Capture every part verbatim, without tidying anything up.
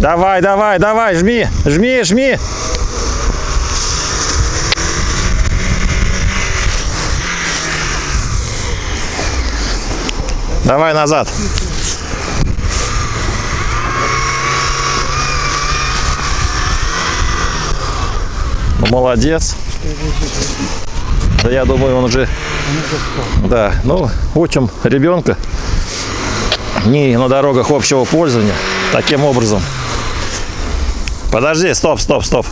Давай, давай, давай, жми, жми, жми. Давай назад. Ну, молодец. Да, я думаю, он уже... Да, ну, учим ребенка не на дорогах общего пользования таким образом. Подожди, стоп, стоп, стоп.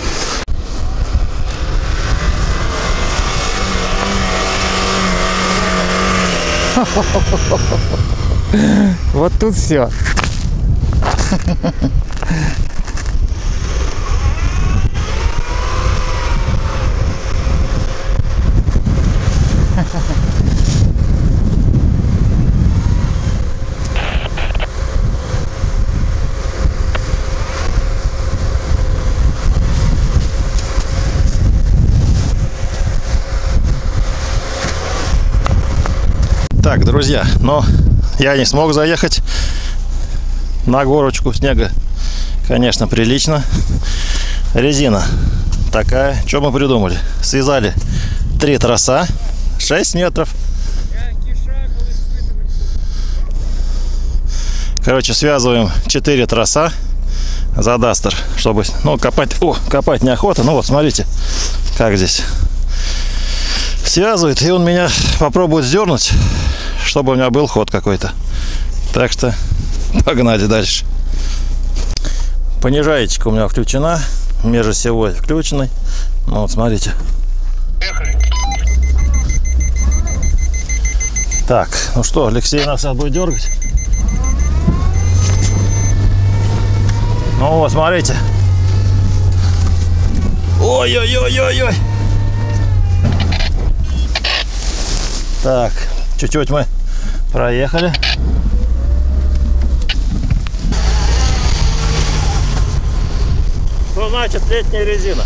Вот тут все. Так, друзья, но я не смог заехать на горочку. Снега, конечно, прилично. Резина такая. Что мы придумали? Связали три троса, шесть метров. Короче, связываем четыре троса за Дастер, чтобы, ну, копать, о, копать неохота. Ну вот, смотрите, как здесь связывает, и он меня попробует сдернуть, чтобы у меня был ход какой-то. Так что погнали дальше. Понижаечка у меня включена, межосевой включенный. Ну вот, смотрите. Так, ну что, Алексей нас сейчас будет дергать. Ну вот, смотрите. Ой-ой-ой-ой-ой. Так, чуть-чуть мы проехали. Что значит летняя резина?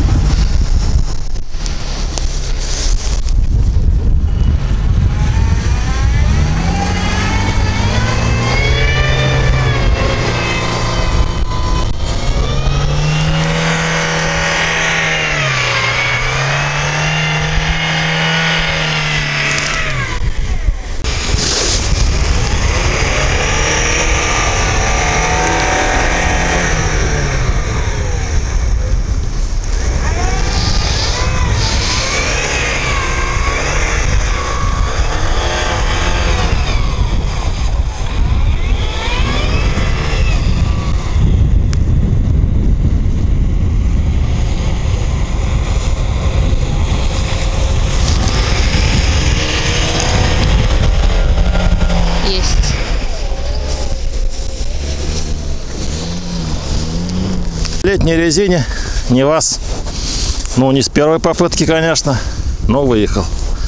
Летней резине не вас, ну не с первой попытки, конечно, но выехал.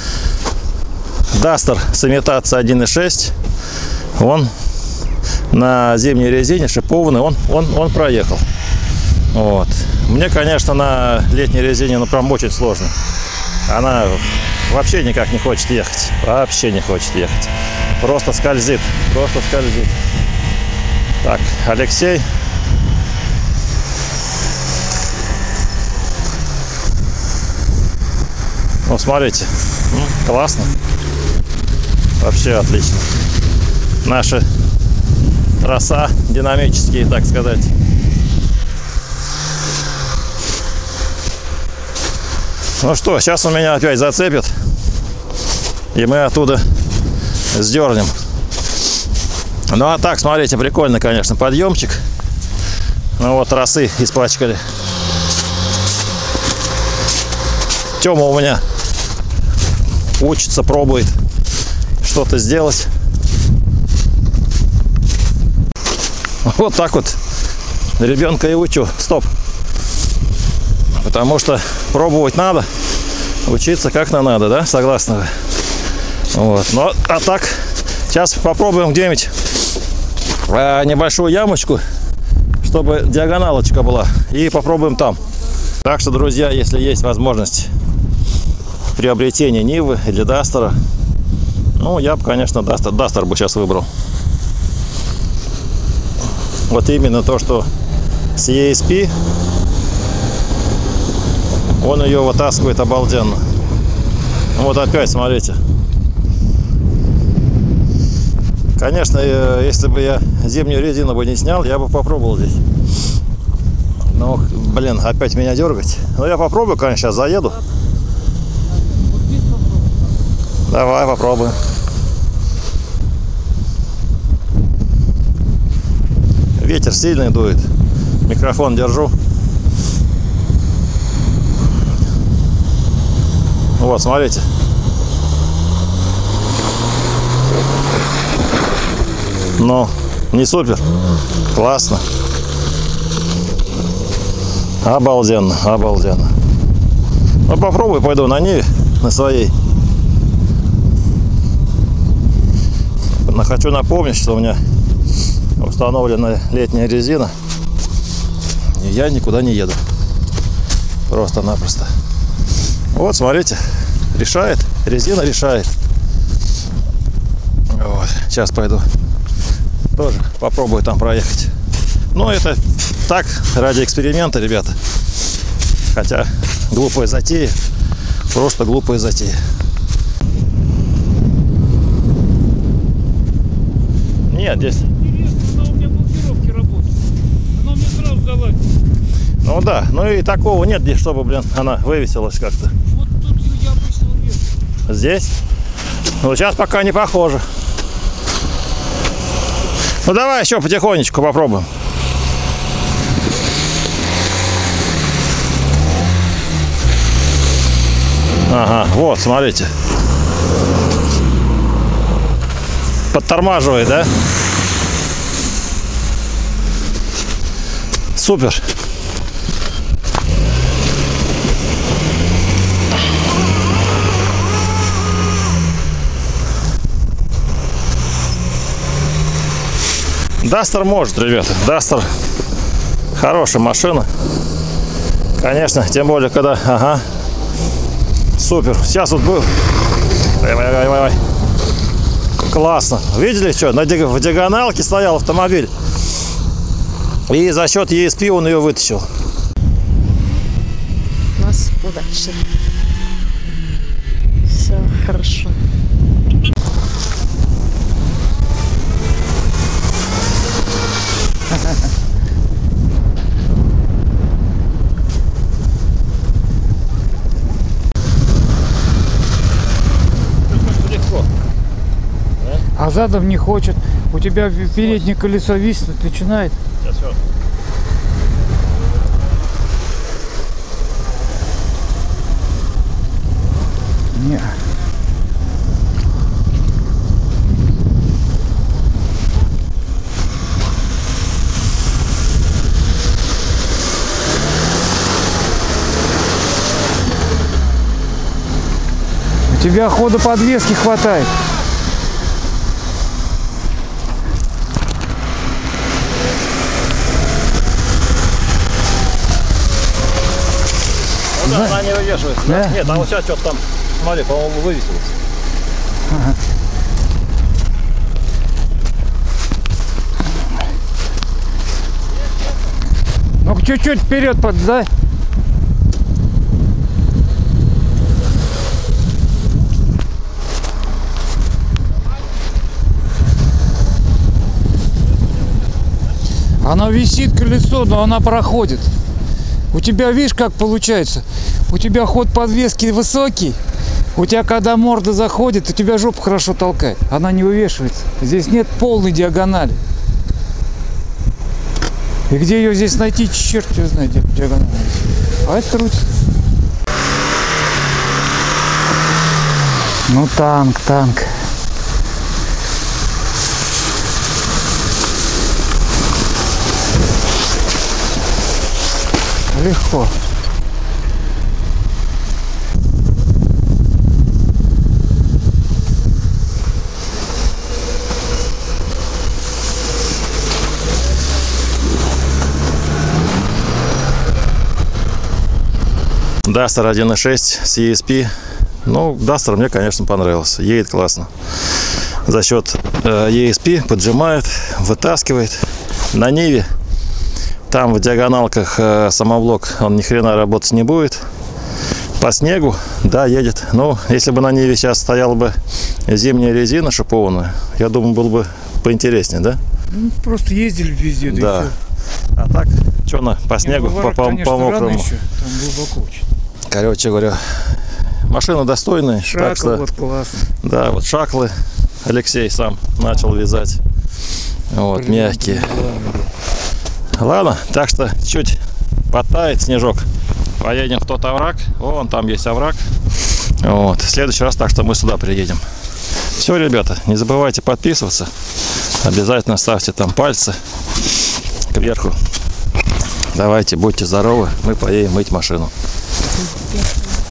Дастер с имитацией один и шесть, он на зимней резине шипованный, он, он, он проехал. Вот. Мне, конечно, на летней резине, ну прям очень сложно. Она вообще никак не хочет ехать, вообще не хочет ехать. Просто скользит, просто скользит. Так, Алексей. Ну, смотрите, классно, вообще отлично. Наши троса динамические, так сказать. Ну что, сейчас у меня опять зацепит, и мы оттуда сдернем. Ну а так, смотрите, прикольно, конечно, подъемчик. Ну вот, тросы испачкали. Тёма у меня учится, пробует что-то сделать. Вот так вот ребенка и учу. Стоп. Потому что пробовать надо, учиться как-то надо, да? Согласны вы? Вот. Ну, а так, сейчас попробуем где-нибудь а, небольшую ямочку, чтобы диагоналочка была. И попробуем там. Так что, друзья, если есть возможность приобретения Нивы или Дастера, ну, я бы, конечно, Дастер, Дастер бы сейчас выбрал. вот именно то, что с и эс пи он ее вытаскивает обалденно. Вот опять, смотрите. Конечно, если бы я зимнюю резину бы не снял, я бы попробовал здесь. Но, блин, опять меня дергать. Ну, я попробую, конечно, сейчас заеду. Давай, попробуем. Ветер сильный дует. Микрофон держу. Вот, смотрите. Ну, не супер. Классно. Обалденно, обалденно. Ну, попробую, пойду на Ниве, на своей. Но хочу напомнить, что у меня установлена летняя резина. И я никуда не еду. Просто-напросто. Вот, смотрите. Решает. Резина решает. Вот. Сейчас пойду. Тоже попробую там проехать. Ну, это так, ради эксперимента, ребята. Хотя глупая затея. Просто глупая затея. Нет, здесь... Интересно, она у меня блокировки работает. Она мне сразу залазит. Ну да, ну и такого нет здесь, чтобы, блин, она вывесилась как-то. Вот тут я обычно вижу. Здесь? Ну, сейчас пока не похоже. Ну, давай еще потихонечку попробуем. Ага, вот, смотрите. Подтормаживает, да? Супер. Дастер может, ребята. Дастер хорошая машина. Конечно, тем более, когда... Ага. Супер. Сейчас вот был. Ой, ой, ой, ой. Классно. Видели, что? На ди... В диагоналке стоял автомобиль. И за счет и эс пи он ее вытащил. У нас удачи. Все хорошо. Легко. А задом не хочет. У тебя переднее колесо виснуть начинает. Сейчас все. Не. У тебя хода подвески хватает. Ну да, она не вывешивается. Да? Да? Нет, а вот сейчас что-то там, смотри, по-моему, вывесилось. Ага. Ну чуть-чуть вперед поддай. Оно висит колесо, но она проходит. У тебя, видишь, как получается? У тебя ход подвески высокий. У тебя, когда морда заходит, у тебя жопу хорошо толкает. Она не вывешивается. Здесь нет полной диагонали. И где ее здесь найти, черт его знает, где диагональ. А это крутится. Ну, танк, танк. Легко. Дастер один и шесть с и эс пи. Ну, Дастер мне, конечно, понравился. Едет классно. За счет э, и эс пи поджимает, вытаскивает. на Ниве. Там в диагоналках э, самоблок, он ни хрена работать не будет. По снегу, да, едет. Ну, если бы на Ниве сейчас стояла бы зимняя резина шипованная, я думаю, было бы поинтереснее, да? Ну, просто ездили везде, да, Да. и всё. А так, что на, по снегу, Не, по, Варвара, по, конечно, по рано мокрому. еще, там глубоко очень. Короче говоря, машина достойная. Шакл, Так что, вот классно. да, вот шаклы Алексей сам начал вязать. Вот, Блин, мягкие. ладно. Ладно, так что чуть подтает снежок. Поедем в тот овраг. Вон там есть овраг. Вот. В следующий раз так что мы сюда приедем. Все, ребята, не забывайте подписываться. Обязательно ставьте там пальцы кверху. Давайте, будьте здоровы. Мы поедем мыть машину.